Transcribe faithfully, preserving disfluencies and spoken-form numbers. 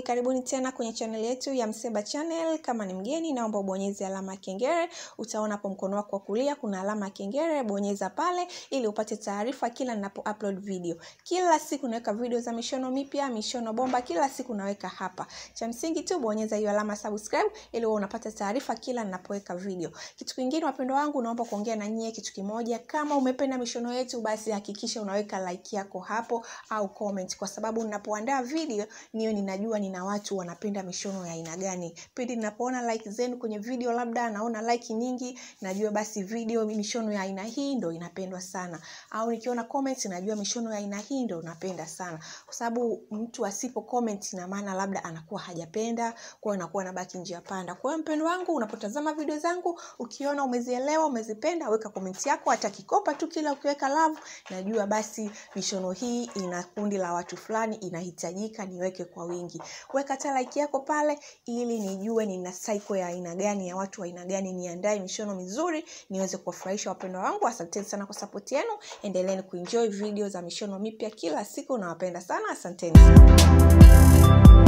karibuni tena kwenye channel yetu ya Mseba Channel. Kama ni mgeni naomba ubonyeze alama ya kengele. Utaona hapo mkono wako wa kulia kuna alama ya kengele, bonyeza pale ili upate taarifa kila ninapo upload video. Kila siku naweka video za mishono mipya, mishono bomba, kila siku naweka hapa. Cha msingi tu bonyeza hiyo alama subscribe ili uwe unapata taarifa kila ninapoweka video. Kitu kingine wapendwa wangu, naomba kuongea na nyie kitu kimoja. Kama umependa mishono yetu basi hakikisha unaweka like yako hapo au comment, kwa sababu ninapoandaa video niyo ninajua nina watu wanapenda mishono ya aina gani. Pindi ninapoona like zenu kwenye video, labda naona like nyingi, najua basi video mishono ya aina hii ndio inapendwa sana. Au nikiona comments najua mishono ya aina hii ndio napenda sana. Kwa sababu mtu asipo comment ina maana labda anakuwa hajapenda, kwa hiyo anakuwa anabaki njia panda. Kwa hiyo mpendo wangu, unapotazama video zangu ukiona umezielewa, umezipenda, weka comment yako, hata kikopa tu kila ukiweka love, najua basi mishono hii ina kundi la watu fulani, inahitajika niweke kwa wingi. Weka hata like yako pale ili nijue nina cycle ya aina gani, ya watu wa aina gani, niandae mishono mizuri niweze kuwafurahisha wapendwa wangu. Asanteni sana kwa support yenu. Endeleeni kuenjoy video za mishono mipya kila siku, nawapenda sana. Asanteni sana.